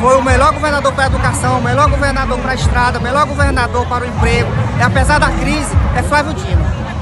foi o melhor governador para a educação, o melhor governador para a estrada, o melhor governador para o emprego. E apesar da crise, é Flávio Dino.